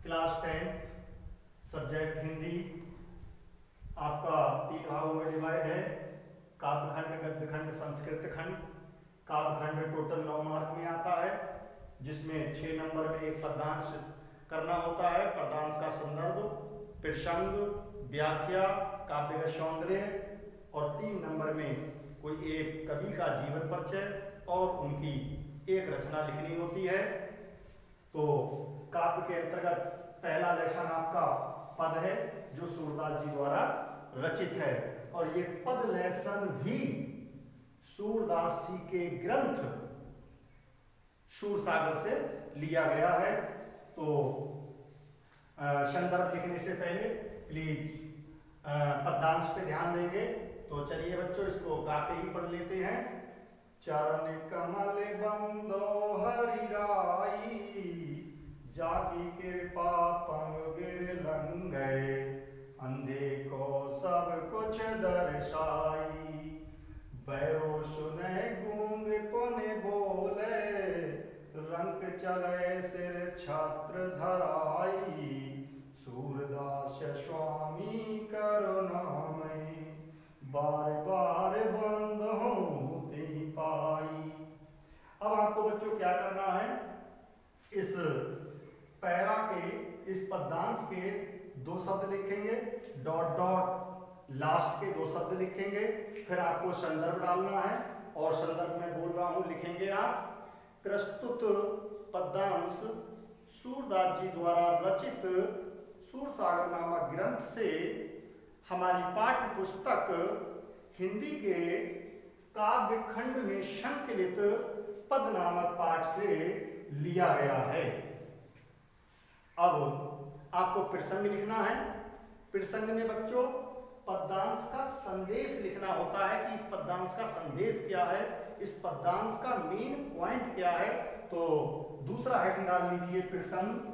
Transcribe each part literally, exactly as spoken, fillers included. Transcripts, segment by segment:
Class tenth subject Hindi आपका तीन भागों में डिवाइड है। काव्यखंड, गद्यखंड, संस्कृत खंड। काव्यखंड टोटल नौ मार्क में आता है, जिसमें छह नंबर में एक पद्यांश करना होता है। पद्यांश का संदर्भ, प्रसंग, व्याख्या, काव्य का सौंदर्य, और तीन नंबर में कोई एक कवि का जीवन परिचय और उनकी एक रचना लिखनी होती है। तो काव्य के अंतर्गत पहला लेसन आपका पद है, जो सूरदास जी द्वारा रचित है, और ये पद लेसन भी सूरदास जी के ग्रंथ सूरसागर से लिया गया है। तो संदर्भ लिखने से पहले प्लीज पद्यांश पे ध्यान देंगे। तो चलिए बच्चों, इसको गा के ही पढ़ लेते हैं। चरण कमल बंदो हरि राई, जाकी कृपा पंग गिर लंघे, अंधे को सब कुछ दर्शाई, बैरो सुने गूंग कोने बोले, रंग चले सिर छत्र धराई, सूरदास स्वामी करुणामयी, बार बार बंद होती पाई। अब आपको बच्चों क्या करना है, इस पैरा के, इस पद्यांश के दो शब्द लिखेंगे, डॉट डॉट लास्ट के दो शब्द लिखेंगे, फिर आपको संदर्भ डालना है, और संदर्भ में बोल रहा हूं लिखेंगे आप। प्रस्तुत पद्यांश सूरदास जी द्वारा रचित सूरसागर नामक ग्रंथ से हमारी पाठ्य पुस्तक हिंदी के काव्य खंड में संकलित पद नामक पाठ से लिया गया है। अब आपको प्रसंग लिखना है। प्रसंग में बच्चों पद्यांश का संदेश लिखना होता है कि इस पद्यांश का संदेश क्या है, इस पद्यांश का मेन पॉइंट क्या है। तो दूसरा हेडिंग डाल लीजिए प्रसंग,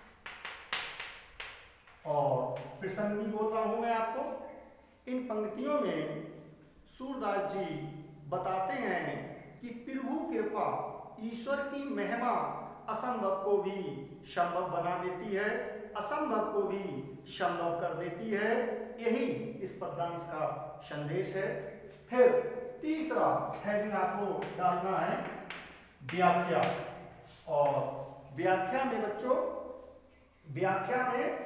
और प्रसंग भी बोल रहा हूं मैं आपको। इन पंक्तियों में सूरदास जी बताते हैं कि प्रभु कृपा, ईश्वर की महिमा असंभव को भी संभव बना देती है, असंभव को भी संभव कर देती है। यही इस पद्यांश का संदेश है। फिर तीसरा हेडिंग आपको डालना है व्याख्या, और व्याख्या में बच्चों, व्याख्या में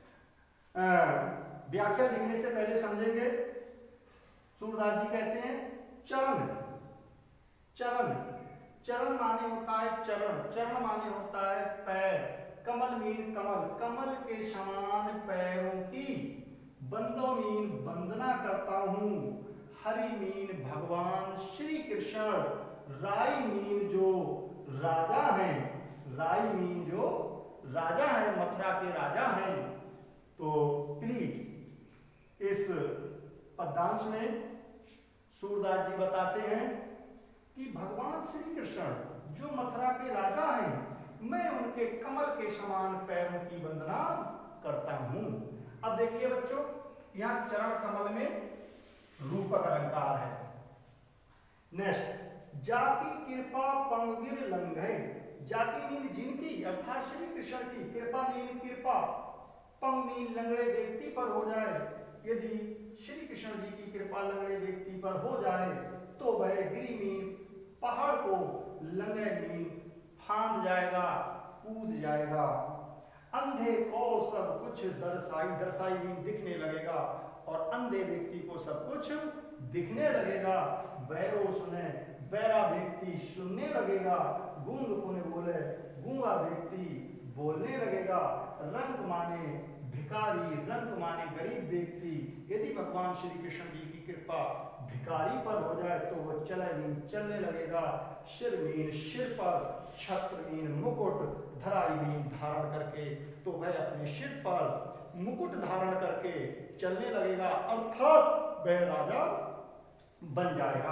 व्याख्या लिखने से पहले समझेंगे। सूरदास जी कहते हैं चरण, चरण चरण माने होता है चरण, चरण माने होता है पैर, कमल मीन कमल, कमल के समान पैरों की, बंदो मीन वंदना करता हूं, हरि मीन भगवान श्री कृष्ण, राई मीन जो राजा हैं, राई मीन जो राजा हैं, मथुरा के राजा हैं। तो प्लीज इस पद्यांश में सूरदास जी बताते हैं कि भगवान श्री कृष्ण जो मथुरा के राजा हैं, मैं उनके कमल के समान पैरों की वंदना करता हूं। अब देखिए बच्चों, यहां चरण कमल में रूपक अलंकार है। नेक्स्ट, जाकी कृपा पंगिर लंघे, जाकी मीन जिनकी, अर्थात श्री कृष्ण की, कृपा मीन कृपा, पंग मीन लंगड़े व्यक्ति पर हो जाए। यदि श्री कृष्ण जी की कृपा लंगड़े व्यक्ति पर हो जाए तो वह गिरी मीन पहाड़ को, लंगे मीन फांद जाएगा, कूद जाएगा। अंधे को सब कुछ दर्शाई, दर्शाई मीन दिखने लगेगा, और अंधे व्यक्ति को सब कुछ दिखने लगेगा। बैरो सुने, बैरा व्यक्ति सुनने लगेगा। गूंग कोने बोले, गूंगा व्यक्ति बोलने लगेगा। रंग माने भिखारी, रंग माने गरीब व्यक्ति। यदि भगवान श्री कृष्ण जी की कृपा भिखारी पर हो जाए तो वह चले मीन चलने लगेगा। सिर मीन सिर पर, छत्र मीन मुकुट, धराई मीन धारण करके, तो वह अपने सिर पर मुकुट धारण करके चलने लगेगा, अर्थात वह राजा बन जाएगा।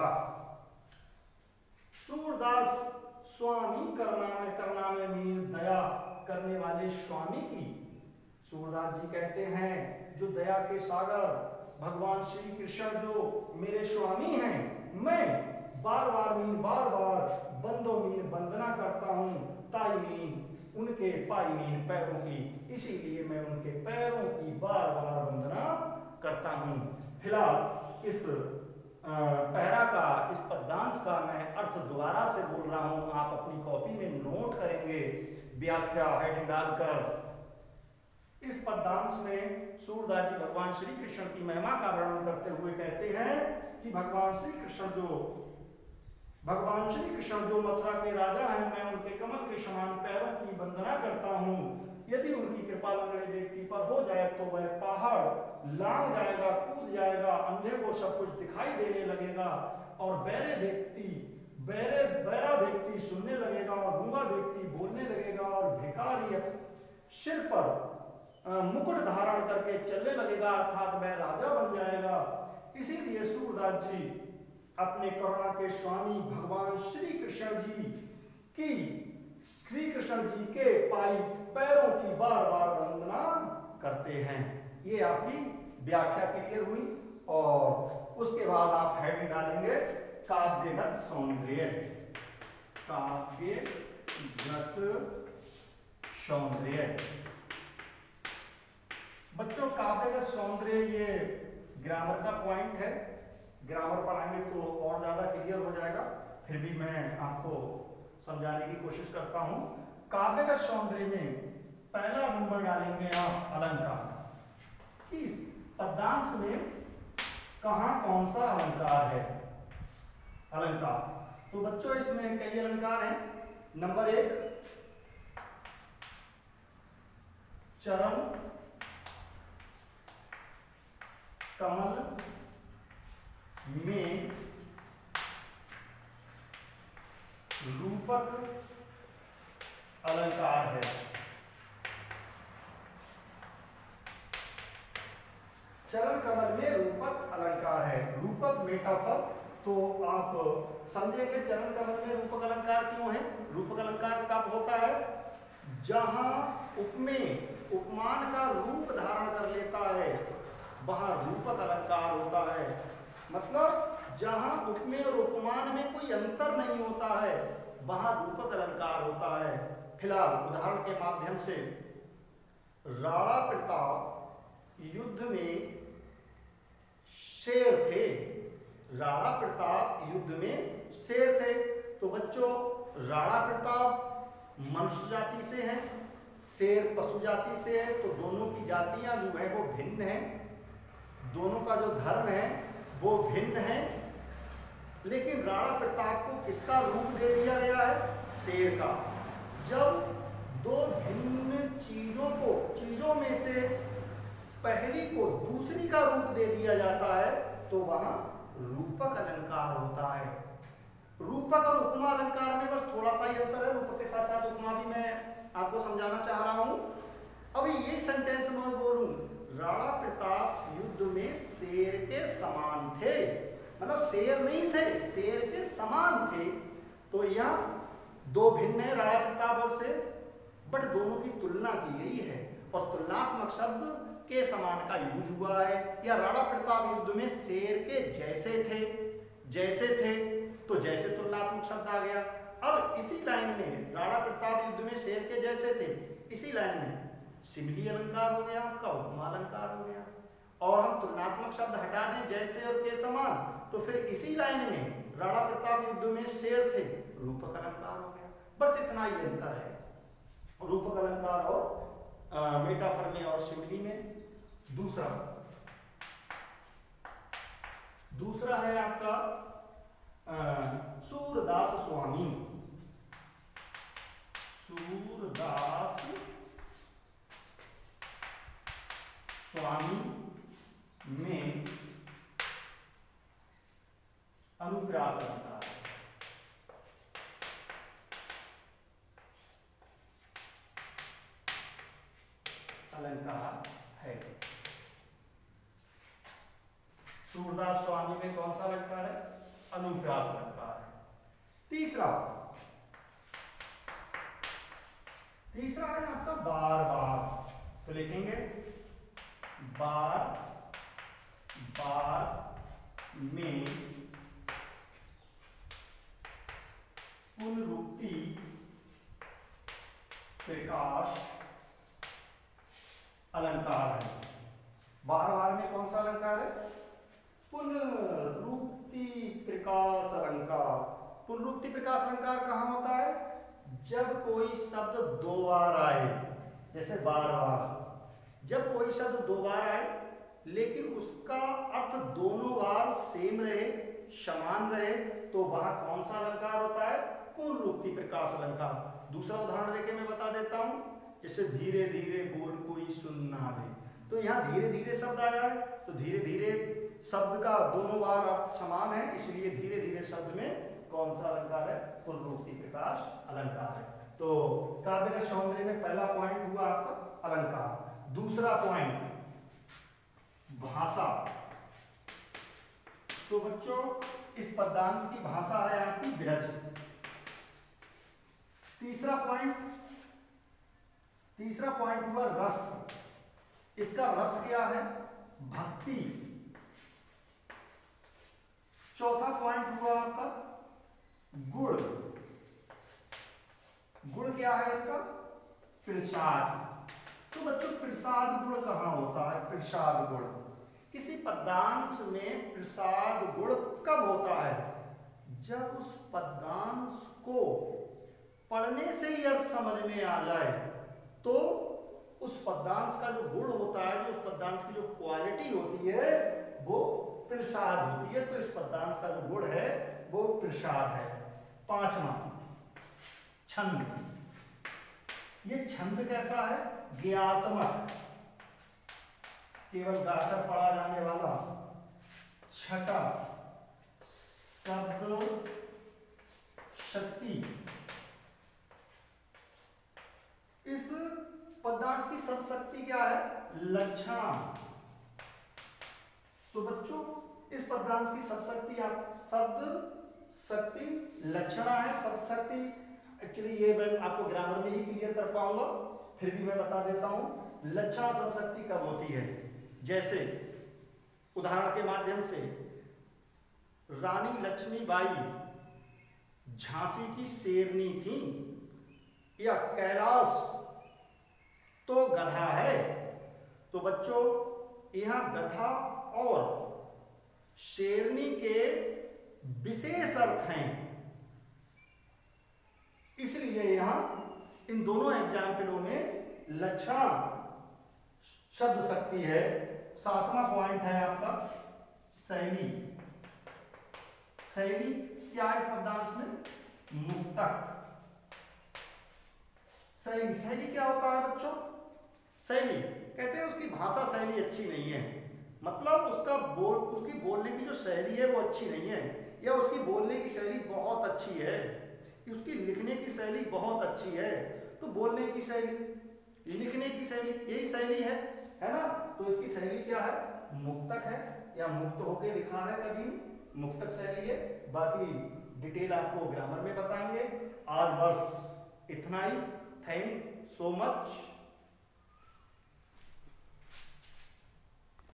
सूरदास स्वामी करना में, करना में मीन दया करने वाले स्वामी की। सूरदास जी कहते हैं जो दया के सागर भगवान श्री कृष्ण जो मेरे स्वामी हैं, मैं बार बार मीन बार बार बंदो मीन वंदना करता हूं, ताई मीन उनके पायमीन पैरों की, इसीलिए मैं उनके पैरों की बार बार वंदना करता हूँ। फिलहाल इस पैरा का, इस पद्यांश का मैं अर्थ दोबारा से बोल रहा हूँ, आप अपनी कॉपी में नोट करेंगे, व्याख्या हेडिंग डालकर। इस पद्यांश में सूरदास जी भगवान श्री कृष्ण की महिमा का वर्णन करते हुए कहते हैं कि भगवान श्री कृष्ण जो भगवान श्री कृष्ण जो मथुरा के राजा हैं, मैं उनके कमल के समान पैरों की वंदना करता हूँ। यदि उनकी कृपा लंगड़े व्यक्ति पर हो जाए तो वह पहाड़ लांग जाएगा, कूद जाएगा, अंधे को सब कुछ दिखाई देने लगेगा, और बैरे व्यक्ति बैरे बैरा व्यक्ति सुनने लगेगा, और गूंगा व्यक्ति बोलने लगेगा, और भिखारी सिर पर मुकुट धारण करके चलने लगेगा, अर्थात वह राजा बन जाएगा। इसीलिए सूरदास जी अपने करुणा के स्वामी भगवान श्री कृष्ण जी की श्री कृष्ण जी के पाई पैरों की बार बार वंदना करते हैं। ये आपकी व्याख्या क्लियर हुई, और उसके बाद आप हेडिंग डालेंगे काव्यगत सौंदर्य। काव्यगत सौंदर्य बच्चों, काव्यगत सौंदर्य ये ग्रामर का पॉइंट है। ग्रामर पढ़ाएंगे तो और ज्यादा क्लियर हो जाएगा, फिर भी मैं आपको समझाने की कोशिश करता हूं। काव्यगत सौंदर्य में पहला नंबर डालेंगे आप अलंकार। इस पद्यांश में कहां कौन सा अलंकार है? अलंकार तो बच्चों इसमें कई अलंकार हैं। नंबर एक, चरण कमल में रूपक अलंकार है। चरण कमल में रूपक अलंकार है। रूपक मेटाफर, तो आप समझेंगे चरण कमल में रूपक अलंकार क्यों है। रूपक अलंकार कब होता है? जहां उपमेय उपमान का रूप धारण कर लेता है, वहां रूपक अलंकार होता है। मतलब जहां उपमेय और उपमान में कोई अंतर नहीं होता है, वहां रूपक अलंकार होता है। फिलहाल उदाहरण के माध्यम से, राणा प्रताप युद्ध में शेर थे। राणा प्रताप युद्ध में शेर थे। तो बच्चों, राणा प्रताप मनुष्य जाति से हैं, शेर पशु जाति से है, तो दोनों की जातियां जो है वो भिन्न हैं, दोनों का जो धर्म है वो भिन्न है। लेकिन राणा प्रताप को किसका रूप दे दिया गया है? शेर का। जब दो भिन्न चीजों को चीजों में से पहली को दूसरी का रूप दे दिया जाता है, तो वहां रूपक अलंकार होता है। रूपक और उपमा अलंकार में बस थोड़ा सा ही अंतर है। रूपक के साथ साथ उपमा भी मैं आपको समझाना चाह रहा हूं। अभी ये सेंटेंस मैं बोलूं, राणा प्रताप युद्ध में शेर के समान थे, मतलब शेर नहीं थे, शेर के समान थे। तो यह दो भिन्न है, राणा प्रताप और शेर, बट दोनों की तुलना की गई है, और तुलनात्मक शब्द के समान का यूज हुआ है। या राणा प्रताप युद्ध में शेर के जैसे थे, जैसे थे, तो जैसे तुलनात्मक शब्द आ गया। अब इसी लाइन में राणा प्रताप युद्ध में शेर के जैसे थे, इसी लाइन में सिमिली अलंकार हो गया, आपका उपमा अलंकार हो गया। और हम तुलनात्मक शब्द हटा दें, जैसे और के समान, तो फिर इसी लाइन में राणा प्रताप युद्ध में शेर थे, रूपक अलंकार हो गया। बस इतना ही अंतर है रूपक अलंकार और मेटाफर में और सिमिली में। दूसरा दूसरा है आपका आ, सूरदास स्वामी। सूरदास स्वामी में अनुप्रास अलंकार है। अलंकार है। सूरदास स्वामी में कौन सा अलंकार है? अनुप्रास अलंकार है। तीसरा तीसरा है आपका बार बार। तो लिखेंगे बार बार में पुनरुक्ति प्रकाश अलंकार है। बार बार में कौन सा अलंकार है? पुनरुक्ति प्रकाश अलंकार। पुनरुक्ति प्रकाश अलंकार कहाँ होता है? जब कोई शब्द दो बार आए, जैसे बार बार। जब कोई शब्द दो बार आए लेकिन उसका अर्थ दोनों बार सेम रहे, समान रहे, तो वहां कौन सा अलंकार होता है? पुनरुक्ति प्रकाश अलंकार। दूसरा उदाहरण देके मैं बता देता हूं, जैसे धीरे धीरे बोल कोई सुनना ले। तो यहाँ धीरे धीरे शब्द आया है, तो धीरे धीरे शब्द का दोनों बार अर्थ समान है, इसलिए धीरे धीरे शब्द में कौन सा अलंकार है? पुनरुक्ति प्रकाश अलंकार है। तो काव्य का सौंदर्य में पहला पॉइंट हुआ आपका अलंकार। दूसरा पॉइंट भाषा। तो बच्चों इस पद्यांश की भाषा है आपकी विरज। तीसरा पॉइंट तीसरा पॉइंट हुआ रस। इसका रस क्या है? भक्ति। चौथा पॉइंट हुआ आपका गुण। गुण क्या है इसका? प्रसाद। तो बच्चों प्रसाद गुण कहां होता है? प्रसाद गुण किसी पद्यांश में प्रसाद गुण कब होता है? जब उस पद्यांश को पढ़ने से ही अर्थ समझ में आ जाए, तो उस पद्यांश का जो गुण होता है, जो उस पद्यांश की जो क्वालिटी होती है, वो प्रसाद होती है। तो इस पद्यांश का जो गुण है वो प्रसाद है। पांचवा छंद। ये छंद कैसा है? ज्ञात्मक, केवल गाकर पढ़ा जाने वाला। छठा शब्द शक्ति। इस पद्यांश की शब्द शक्ति क्या है? लक्षणा। तो बच्चों इस पद्यांश की शब्द शक्ति आप शब्द शक्ति लक्षणा है। शब्द शक्ति एक्चुअली ये मैं आपको ग्रामर में ही क्लियर कर पाऊंगा, फिर भी मैं बता देता हूं लक्षणा शब्द शक्ति कब होती है। जैसे उदाहरण के माध्यम से, रानी लक्ष्मीबाई झांसी की शेरनी थी, या कैलाश तो गधा है। तो बच्चों यहां गधा और शेरनी के विशेष अर्थ हैं, इसलिए यहां इन दोनों एग्जाम्पलों में लक्षणा शब्द शक्ति है। सातवां पॉइंट है आपका शैली। शैली क्या है इस पद्यांश में? मुक्तक। शैली शैली क्या होता है बच्चों? शैली कहते हैं उसकी भाषा शैली अच्छी नहीं है, मतलब उसका बोल उसकी बोलने की जो शैली है वो अच्छी नहीं है, या उसकी बोलने की शैली बहुत अच्छी है, उसकी लिखने की शैली बहुत अच्छी है। तो बोलने की शैली, लिखने की शैली, यही शैली है, है ना? तो इसकी शैली क्या है? मुक्तक है, या मुक्त होके लिखा है, कभी मुक्तक शैली है। बाकी डिटेल आपको ग्रामर में बताएंगे। आज बस इतना ही। Thank so much.